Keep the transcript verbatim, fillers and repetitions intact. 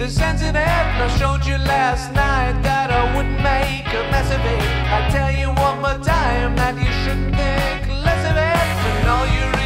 the sense of it. I showed you last night that I wouldn't make a mess of it. I tell you one more time that you shouldn't think less of it. And all you